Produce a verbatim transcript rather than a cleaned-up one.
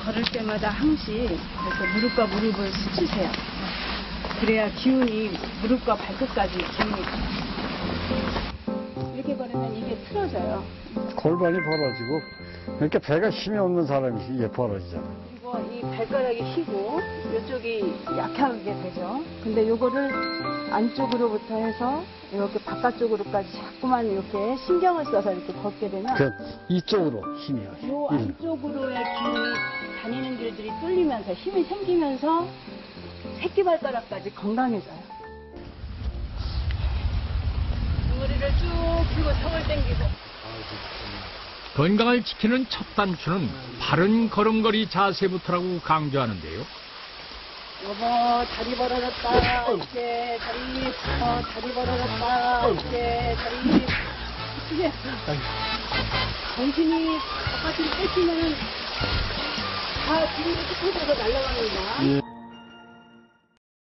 걸을 때마다 항시 이렇게 무릎과 무릎을 스치세요. 그래야 기운이 무릎과 발끝까지 기운이 가요. 이렇게 걸으면 이게 틀어져요. 골반이 벌어지고 이렇게 배가 힘이 없는 사람이 이게 벌어지잖아. 그리고 이 발가락이 휘고 이쪽이 약하게 되죠. 근데 요거를 안쪽으로부터 해서 이렇게 바깥쪽으로까지 자꾸만 이렇게 신경을 써서 이렇게 걷게 되면 그 이쪽으로 힘이 와요. 요 안쪽으로의 기운이 다니는 길들이 뚫리면서 힘이 생기면서 새끼발가락까지 건강해져요. 머리를 쭉 펴고 성을 당기고. 건강을 지키는 첫 단추는 바른 걸음걸이 자세부터라고 강조하는데요. 여보, 다리 벌어졌다. 이제 다리, 어, 다리 벌어졌다. 이제 다리. 이게 정신이 바깥으로 뺏기면 다 뒤로 흩어져서 날아갑니다. 예.